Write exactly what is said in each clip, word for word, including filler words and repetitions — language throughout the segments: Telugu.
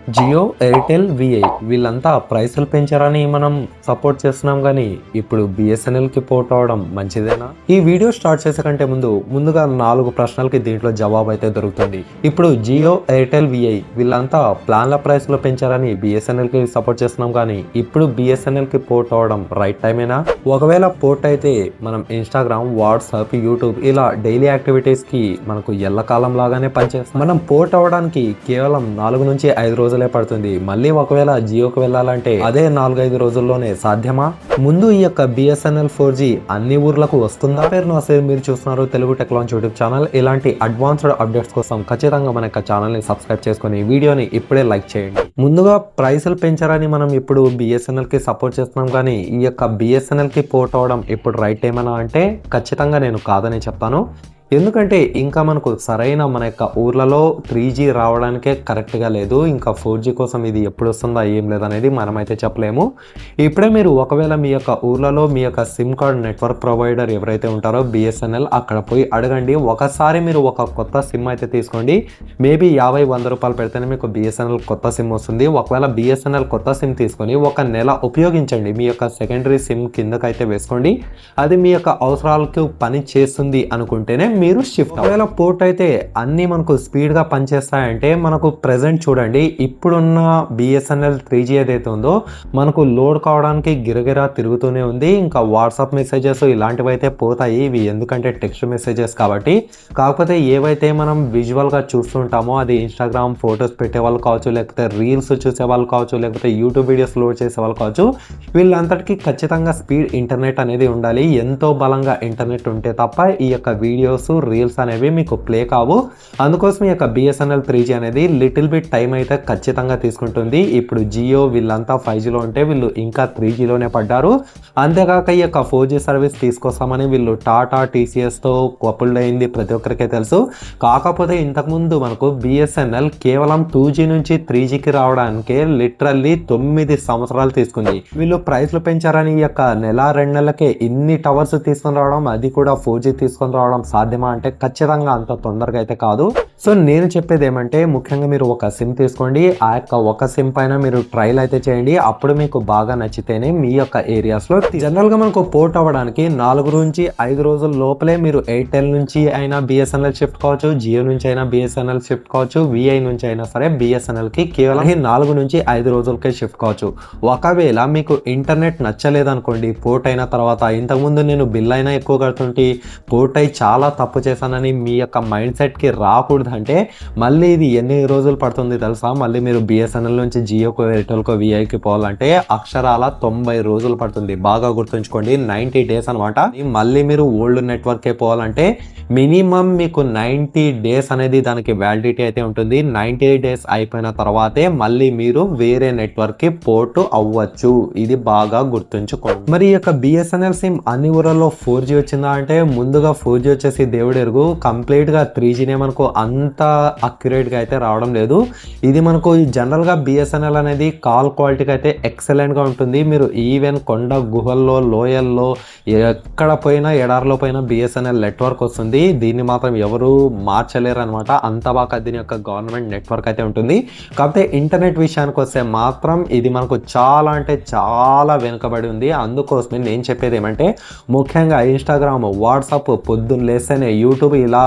జియో, ఎయిర్టెల్, విఐ వీళ్ళంతా ప్రైసులు పెంచారని మనం సపోర్ట్ చేస్తున్నాం కానీ ఇప్పుడు బిఎస్ఎన్ఎల్ కి పోర్ట్ అవడం మంచిదేనా? ఈ వీడియో స్టార్ట్ చేసే కంటే ముందు ముందుగా నాలుగు ప్రశ్నలకి దీంట్లో జవాబు అయితే దొరుకుతుంది. ఇప్పుడు జియో, ఎయిర్టెల్, విఐ వీళ్ళంతా ప్లాన్ల ప్రైసులు పెంచారని బిఎస్ఎన్ఎల్ కి సపోర్ట్ చేస్తున్నాం కానీ ఇప్పుడు బిఎస్ఎన్ఎల్ కి పోర్ట్ అవడం రైట్ టైమేనా? ఒకవేళ పోర్ట్ అయితే మనం ఇన్స్టాగ్రామ్, వాట్సాప్, యూట్యూబ్ ఇలా డైలీ యాక్టివిటీస్ కి మనకు ఎల్లకాలం లాగానే పనిచేస్తాం. మనం పోర్ట్ అవడానికి కేవలం నాలుగు నుంచి ఐదు రోజులు పడుతుంది. మళ్ళీ ఒకవేళ జియోకి వెళ్ళాలంటే అదే నాలుగైదు రోజుల్లోనే సాధ్యమా? ముందు ఈ యొక్క బిఎస్ఎన్ఎల్ ఫోర్ జీ అన్ని ఊర్లకు వస్తుందా? పేరు నమస్తే, మీరు చూస్తున్నారు Telugu tech launch YouTube channel. ఇలాంటి అడ్వాన్స్డ్ అప్డేట్స్ కోసం ఖచ్చితంగా మన యొక్క ఛానల్ ని సబ్స్క్రైబ్ చేసుకుని వీడియోని ఇప్పుడే లైక్ చేయండి. ముందుగా ప్రైసులు పెంచారని మనం ఇప్పుడు బిఎస్ఎన్ఎల్ కి సపోర్ట్ చేస్తున్నాం కానీ ఈ యొక్క బిఎస్ఎన్ఎల్ కి పోర్ట్ అవడం ఇప్పుడు రైట్ ఏమైనా అంటే ఖచ్చితంగా నేను కాదని చెప్తాను. ఎందుకంటే ఇంకా మనకు సరైన మన యొక్క ఊర్లలో త్రీ జీ రావడానికే కరెక్ట్గా లేదు. ఇంకా ఫోర్ జీ కోసం ఇది ఎప్పుడు వస్తుందా ఏం లేదనేది మనమైతే చెప్పలేము. ఇప్పుడే మీరు ఒకవేళ మీ యొక్క ఊర్లలో మీ యొక్క సిమ్ కార్డ్ నెట్వర్క్ ప్రొవైడర్ ఎవరైతే ఉంటారో బిఎస్ఎన్ఎల్ అక్కడ పోయి అడగండి. ఒకసారి మీరు ఒక కొత్త సిమ్ అయితే తీసుకోండి. మేబీ యాభై వంద రూపాయలు పెడితేనే మీకు బిఎస్ఎన్ఎల్ కొత్త సిమ్ వస్తుంది. ఒకవేళ బిఎస్ఎన్ఎల్ కొత్త సిమ్ తీసుకొని ఒక నెల ఉపయోగించండి. మీ యొక్క సెకండరీ సిమ్ కిందకైతే వేసుకోండి. అది మీ యొక్క అవసరాలకు పని చేస్తుంది అనుకుంటేనే మీరు షిఫ్ట్. ఒకవేళ పోర్ట్ అయితే అన్ని మనకు స్పీడ్ గా పనిచేస్తాయంటే మనకు ప్రెసెంట్ చూడండి, ఇప్పుడున్న బిఎస్ఎన్ఎల్ త్రీ జీ ఏదైతే ఉందో మనకు లోడ్ కావడానికి గిరగిరా తిరుగుతూనే ఉంది. ఇంకా వాట్సాప్ మెసేజెస్ ఇలాంటివి అయితే పోతాయి. ఇవి ఎందుకంటే టెక్స్ట్ మెసేజెస్ కాబట్టి. కాకపోతే ఏవైతే మనం విజువల్ గా చూస్తుంటామో అది ఇన్స్టాగ్రామ్ ఫొటోస్ పెట్టే వాళ్ళు కావచ్చు, లేకపోతే రీల్స్ చూసే వాళ్ళు కావచ్చు, లేకపోతే యూట్యూబ్ వీడియోస్ లోడ్ చేసే వాళ్ళు కావచ్చు, వీళ్ళంతటికీ ఖచ్చితంగా స్పీడ్ ఇంటర్నెట్ అనేది ఉండాలి. ఎంతో బలంగా ఇంటర్నెట్ ఉంటే తప్ప ఈ యొక్క వీడియోస్ రీల్స్ అనేవి మీకు ప్లే కావు. అందుకోసం ఈ యొక్క బిఎస్ఎన్ఎల్ త్రీ జీ అనేది లిటిల్ బిట్ టైం అయితే ఖచ్చితంగా తీసుకుంటుంది. ఇప్పుడు జియో వీళ్ళంతా ఫైవ్ జీలో ఉంటే వీళ్ళు ఇంకా త్రీ జీలోనే పడ్డారు. అంతేకాక ఈ యొక్క ఫోర్ జీ సర్వీస్ తీసుకొస్తామని వీళ్ళు టాటా, టీసీఎస్తో కపుల్డ్ అయింది ప్రతి ఒక్కరికే తెలుసు. కాకపోతే ఇంతకుముందు మనకు బిఎస్ఎన్ఎల్ కేవలం టూ జీ నుంచి త్రీ జీకి రావడానికే లిటరల్లీ తొమ్మిది సంవత్సరాలు తీసుకుంది. వీళ్ళు ప్రైస్లు పెంచారని ఈ యొక్క నెల రెండు నెలలకే ఇన్ని టవర్స్ తీసుకొని రావడం, అది కూడా ఫోర్ జీ తీసుకొని రావడం సాధ్యమా అంటే ఖచ్చితంగా అంత తొందరగా అయితే కాదు. సో నేను చెప్పేది ఏమంటే ముఖ్యంగా మీరు ఒక సిమ్ తీసుకోండి. ఆ యొక్క ఒక సిమ్ పైన మీరు ట్రయల్ అయితే చేయండి. అప్పుడు మీకు బాగా నచ్చితేనే మీ యొక్క ఏరియాస్ లో జనరల్ గా మనకు పోర్ట్ అవ్వడానికి నాలుగు నుంచి ఐదు రోజుల లోపలే మీరు ఎయిర్టెల్ నుంచి అయినా బిఎస్ఎన్ఎల్ షిఫ్ట్ కావచ్చు, జియో నుంచి అయినా బిఎస్ఎన్ఎల్ షిఫ్ట్ కావచ్చు, విఐ నుంచి అయినా సరే బిఎస్ఎన్ఎల్ కి కేవలం నాలుగు నుంచి ఐదు రోజులకే షిఫ్ట్ కావచ్చు. ఒకవేళ మీకు ఇంటర్నెట్ నచ్చలేదనుకోండి పోర్ట్ అయిన తర్వాత, ఇంతకుముందు నేను బిల్ అయినా ఎక్కువ కడుతుంటే పోర్ట్ అయి చాలా తప్పు చేశానని మీ యొక్క మైండ్ సెట్ కి రాకూడదు అంటే మళ్ళీ ఇది ఎన్ని రోజులు పడుతుంది తెలుసా? మళ్ళీ మీరు బిఎస్ఎన్ఎల్ నుంచి జియోకో, ఎయిర్టెల్కో, విఐకి పోవాలంటే అక్షరాల తొంభై రోజులు పడుతుంది. బాగా గుర్తుంచుకోండి, నైన్టీ డేస్ అనమాట. మళ్ళీ మీరు ఓల్డ్ నెట్వర్కే పోవాలంటే మినిమం మీకు నైన్టీ డేస్ అనేది దానికి వ్యాలిడిటీ అయితే ఉంటుంది. నైన్టీ డేస్ అయిపోయిన తర్వాతే మళ్ళీ మీరు వేరే నెట్వర్క్ కి పోర్ట్ అవ్వచ్చు. ఇది బాగా గుర్తుంచుకోండి. మరి ఈ యొక్క బిఎస్ఎన్ఎల్ సిమ్ అన్ని ఊర్లలో ఫోర్ జీ వచ్చిందా అంటే ముందుగా ఫోర్ జీ వచ్చేసి దేవుడు ఎరుగు. కంప్లీట్ గా త్రీ జీనే మనకు అంత అక్యురేట్ గా అయితే రావడం లేదు. ఇది మనకు జనరల్ గా బిఎస్ఎన్ఎల్ అనేది కాల్ క్వాలిటీకి అయితే ఎక్సలెంట్ గా ఉంటుంది. మీరు ఈవెన్ కొండ గుహల్లో, లోయల్లో ఎక్కడ పోయినా, ఎడారిలో పోయినా బిఎస్ఎన్ఎల్ నెట్వర్క్ వస్తుంది. దీన్ని మాత్రం ఎవరు మార్చలేరు అనమాట. అంత బాగా దీని యొక్క గవర్నమెంట్ నెట్వర్క్ అయితే ఉంటుంది. కాకపోతే ఇంటర్నెట్ విషయానికి వస్తే మాత్రం ఇది మనకు చాలా అంటే చాలా వెనుకబడి ఉంది. అందుకోసమే నేను చెప్పేది ఏమంటే ముఖ్యంగా ఇన్స్టాగ్రామ్, వాట్సాప్, పొద్దున్న లేస్తేనే యూట్యూబ్ ఇలా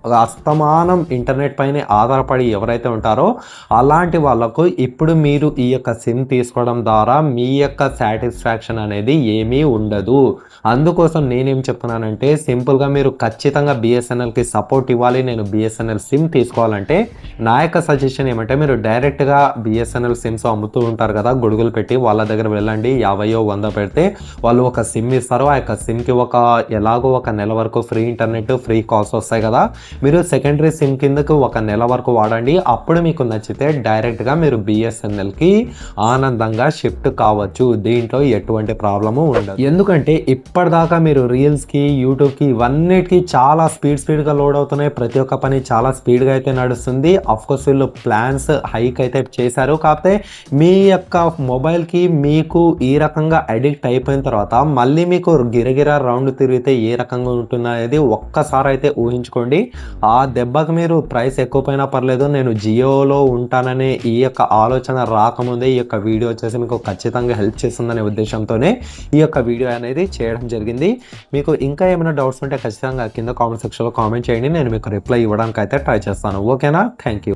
అస్తమానం ఇంటర్నెట్ పైన ఆధారపడి ఎవరైతే ఉంటారో అలాంటి వాళ్ళకు ఇప్పుడు మీరు ఈ యొక్క సిమ్ తీసుకోవడం ద్వారా మీ యొక్క సాటిస్ఫాక్షన్ అనేది ఏమీ ఉండదు. అందుకోసం నేనేం చెప్తున్నానంటే సింపుల్గా మీరు ఖచ్చితంగా బిఎస్ఎన్ఎల్కి సపోర్ట్ ఇవ్వాలి. నేను బిఎస్ఎన్ఎల్ సిమ్ తీసుకోవాలంటే నా యొక్క సజెషన్ ఏమంటే మీరు డైరెక్ట్గా బిఎస్ఎన్ఎల్ సిమ్స్ అమ్ముతూ ఉంటారు కదా గొడుగులు పెట్టి, వాళ్ళ దగ్గర వెళ్ళండి. యాభైయో వంద పెడితే వాళ్ళు ఒక సిమ్ ఇస్తారు. ఆ యొక్క సిమ్కి ఒక ఎలాగో ఒక నెల వరకు ఫ్రీ ఇంటర్నెట్, ఫ్రీ కాల్స్ వస్తాయి కదా. మీరు సెకండరీ సిమ్ కిందకు ఒక నెల వరకు వాడండి. అప్పుడు మీకు నచ్చితే డైరెక్ట్గా మీరు బిఎస్ఎన్ఎల్కి ఆనందంగా షిఫ్ట్ కావచ్చు. దీంట్లో ఎటువంటి ప్రాబ్లము ఉండదు. ఎందుకంటే ఇప్పటిదాకా మీరు రీల్స్కి, యూట్యూబ్కి ఇవన్నిటికీ చాలా స్పీడ్ స్పీడ్గా లోడ్ అవుతున్నాయి. ప్రతి ఒక్క పని చాలా స్పీడ్గా అయితే నడుస్తుంది. అఫ్కోర్స్ వీళ్ళు ప్లాన్స్ హైక్ అయితే చేశారు. కాకపోతే మీ యొక్క మొబైల్కి మీకు ఈ రకంగా అడిక్ట్ అయిపోయిన తర్వాత మళ్ళీ మీకు గిరగిరా రౌండ్ తిరిగితే ఏ రకంగా ఉంటుందనేది ఒక్కసారి అయితే ఊహించుకోండి. ఆ దెబ్బకి మీరు ప్రైస్ ఎక్కువ పోయినా పర్లేదు నేను జియోలో ఉంటాననే ఈ యొక్క ఆలోచన రాకముందే ఈ యొక్క వీడియో వచ్చేసి మీకు ఖచ్చితంగా హెల్ప్ చేస్తుందనే ఉద్దేశంతోనే ఈ యొక్క వీడియో అనేది చేయడం జరిగింది. మీకు ఇంకా ఏమైనా డౌట్స్ ఉంటే ఖచ్చితంగా కింద కామెంట్ సెక్షన్లో కామెంట్ చేయండి, నేను మీకు రిప్లై ఇవ్వడానికి అయితే ట్రై చేస్తాను. ఓకేనా? Thank you.